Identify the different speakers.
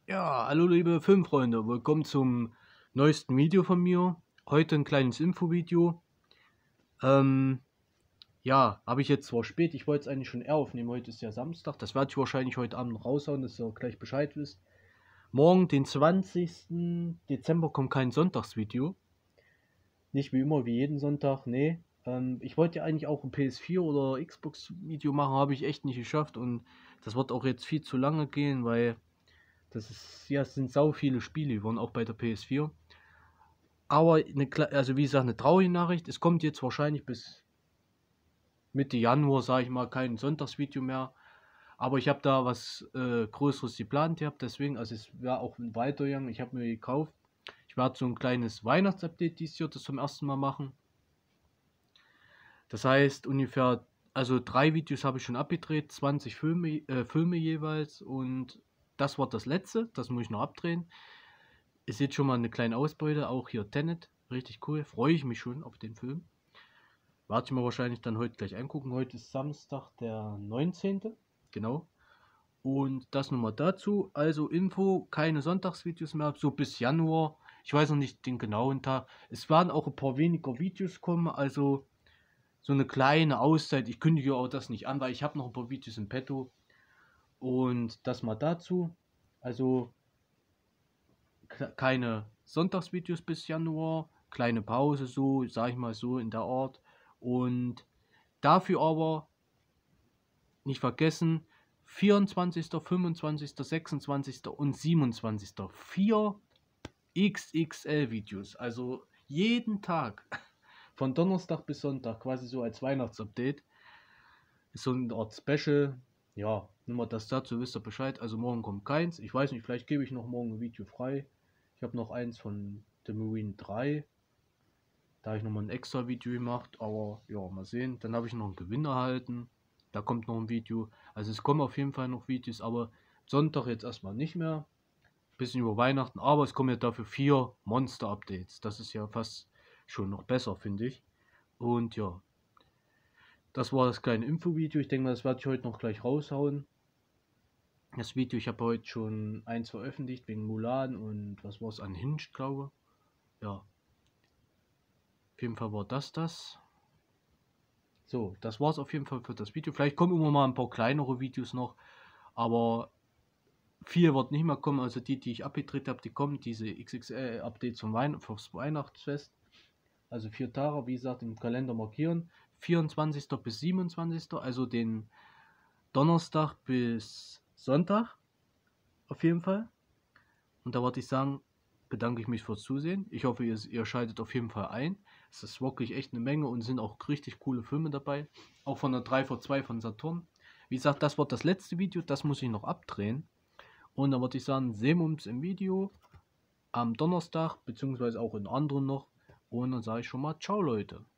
Speaker 1: Ja, hallo liebe Filmfreunde, willkommen zum neuesten Video von mir. Heute ein kleines Infovideo. Ähm, ja, habe ich jetzt zwar spät, ich wollte es eigentlich schon eher aufnehmen, heute ist ja Samstag, das werde ich wahrscheinlich heute Abend noch raushauen, dass ihr gleich Bescheid wisst. Morgen, den 20. Dezember, kommt kein Sonntagsvideo. Nicht wie immer, wie jeden Sonntag, nee. Ich wollte ja eigentlich auch ein PS4 oder Xbox Video machen, habe ich echt nicht geschafft und das wird auch jetzt viel zu lange gehen, weil das ist, ja, es sind sau viele Spiele geworden, auch bei der PS4. Aber also wie gesagt, eine traurige Nachricht. Es kommt jetzt wahrscheinlich bis Mitte Januar, sage ich mal, kein Sonntagsvideo mehr. Aber ich habe da was Größeres geplant gehabt, deswegen, also es wäre auch weitergegangen. Ich habe mir gekauft. Ich werde so ein kleines Weihnachtsupdate dieses Jahr das zum ersten Mal machen. Das heißt ungefähr, also 3 Videos habe ich schon abgedreht, 20 Filme jeweils und das war das letzte, das muss ich noch abdrehen. Ist jetzt schon mal eine kleine Ausbeute, auch hier Tenet, richtig cool, freue ich mich schon auf den Film. Werde ich mir wahrscheinlich dann heute gleich angucken. Heute ist Samstag, der 19. Genau. Und das nochmal dazu. Also Info, keine Sonntagsvideos mehr, so bis Januar. Ich weiß noch nicht den genauen Tag. Es werden auch ein paar weniger Videos kommen, also so eine kleine Auszeit. Ich kündige auch das nicht an, weil ich habe noch ein paar Videos im Petto. Und das mal dazu. Also keine Sonntagsvideos bis Januar. Kleine Pause, so, sag ich mal so in der Art. Und dafür aber nicht vergessen, 24., 25., 26. und 27. 4 XXL-Videos. Also jeden Tag. Von Donnerstag bis Sonntag, quasi so als Weihnachtsupdate. Ist so eine Art Special. Ja, nur mal das dazu, wisst ihr Bescheid. Also morgen kommt keins. Ich weiß nicht, vielleicht gebe ich noch morgen ein Video frei. Ich habe noch eins von The Marine 3. Da habe ich nochmal ein extra Video gemacht. Aber ja, mal sehen. Dann habe ich noch einen Gewinn erhalten. Da kommt noch ein Video. Also es kommen auf jeden Fall noch Videos, aber Sonntag jetzt erstmal nicht mehr. Bisschen über Weihnachten, aber es kommen ja dafür 4 Monster-Updates. Das ist ja fast schon noch besser, finde ich. Und ja, das war das kleine Infovideo. Ich denke mal, das werde ich heute noch gleich raushauen. Das Video, ich habe heute schon eins veröffentlicht wegen Mulan und was war es, Unhinged, glaube ich. Ja, auf jeden Fall war das. So, das war es auf jeden Fall für das Video. Vielleicht kommen immer mal ein paar kleinere Videos noch, aber viel wird nicht mehr kommen. Also die ich abgedreht habe, die kommen, diese XXL-Updates fürs Weihnachtsfest. Also 4 Tage, wie gesagt, im Kalender markieren. 24. bis 27. Also den Donnerstag bis Sonntag auf jeden Fall. Und da wollte ich sagen, bedanke ich mich fürs Zusehen. Ich hoffe, ihr schaltet auf jeden Fall ein. Es ist wirklich echt eine Menge und sind auch richtig coole Filme dabei. Auch von der 3x2 von Saturn. Wie gesagt, das wird das letzte Video, das muss ich noch abdrehen. Und dann würde ich sagen, sehen wir uns im Video am Donnerstag, beziehungsweise auch in anderen noch. Und dann sage ich schon mal, ciao Leute.